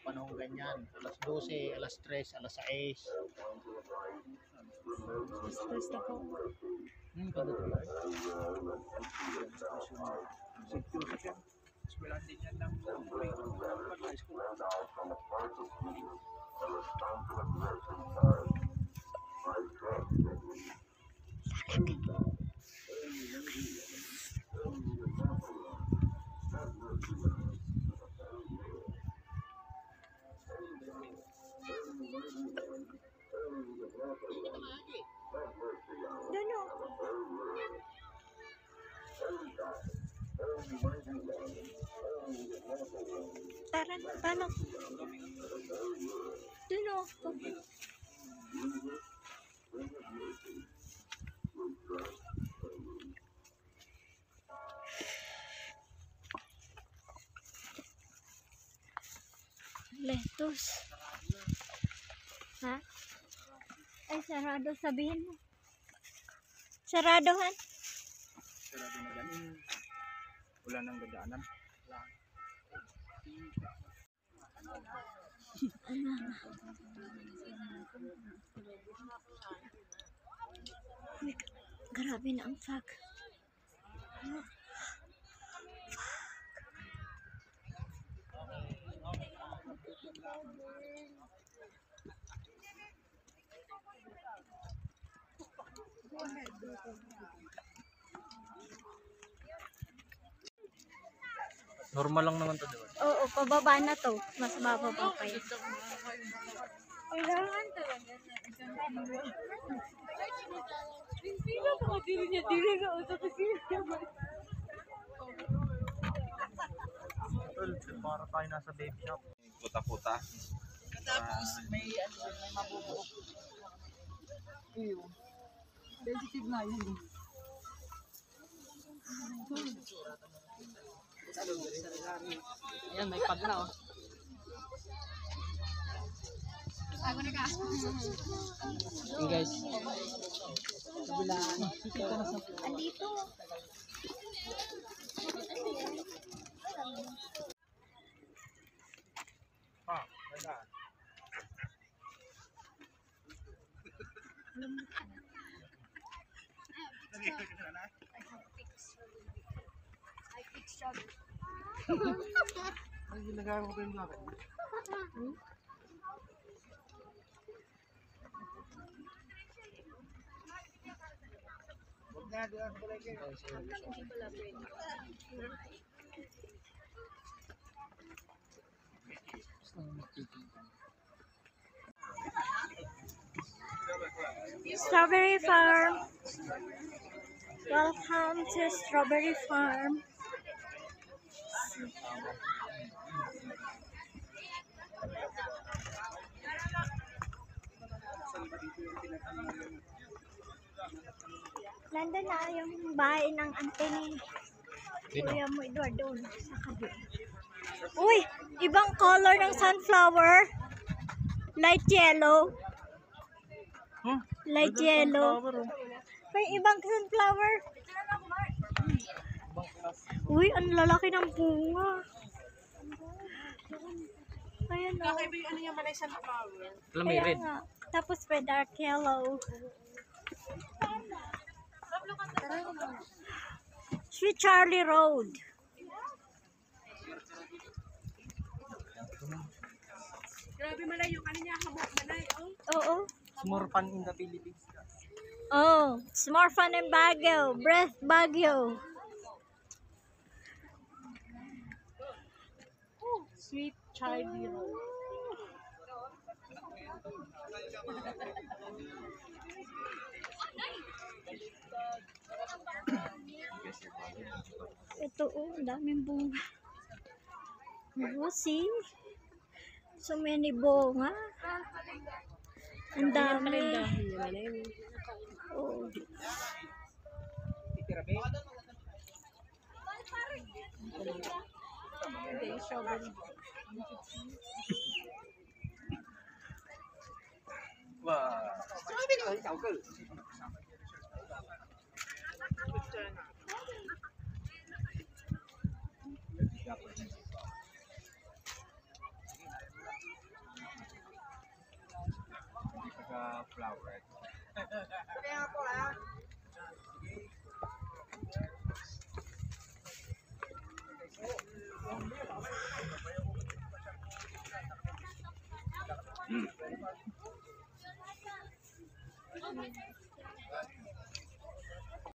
panahon ganyan. Alas 12, alas 3, alas 6. Stress ako. Pagkatuloy. Seryoso siya. Eskwelahan din yan ng high school. Doon o. Tara, paano? Doon o. Lettuce. Ha? Ay, sarado. Sabihin mo. Saradohan. Sarado na yan. Wala nang dadaanan. Grabe na ang fog. Normal lang naman to, diba? Oo, pababa na to. Mas bababa pa yun. Kailangan talaga na isang hindi na ako dili niya ka usap kasi Para tayo nasa baby shop. Puta-puta. tapos may mabubuo. Iyo. Sensitive na yun. Yan, may pag na oh. Ako na ka. Hey guys. Kabilaan. Andito. Wala. I fixed job. Ay, ginagawa ko yung lakad. Huwag na, doon ako lagi. Strawberry Farm. Welcome to Strawberry Farm. Nandun na yung bahay ng ante ni Kuya mo Eduardo sa kabila. Uy! Ibang color ng sunflower. Light yellow. Light yellow. May ibang sunflower. Uy, ang lalaki ng bunga. Ayan o. Kakaiba yung ano yung malay sunflower. Alam mo yung red. Nga. Tapos may dark yellow. Sweet Charlie Road. Grabe malay yung ano niya hamok malay. Oh. Oo. It's more fun in the Philippines. Oh, it's more fun in Baguio. Breath Baguio. Sweet Charlie Road. Ito oh, ang daming bunga. Oh, see? So many bunga. Ang dami. Oh. Titirabe. Hindi, strawberry. Wah. Strawberry ka ikaw ka. sunflower.